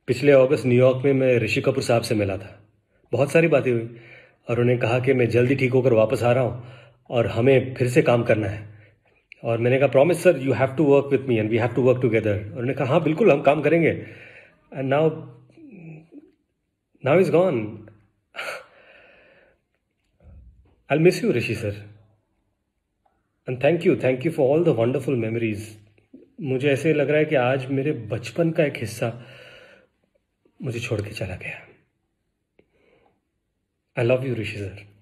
पिछले अगस्त न्यूयॉर्क में मैं ऋषि कपूर साहब से मिला था। बहुत सारी बातें हुई और उन्हें कहा कि मैं जल्दी ठीक होकर वापस आ रहा हूँ और हमें फिर से काम करना है। और मैंने कहा promise sir, you have to work with me and we have to work together. और उन्होंने कहा हाँ बिल्कुल, हम काम करेंगे। And now now is gone. I miss you Rishi sir, and thank you for all the wonderful memories. मुझे ऐसे लग रहा है कि आज मेरे बचपन का एक हिस्सा मुझे छोड़ के चला गया। I love you Rishi sir.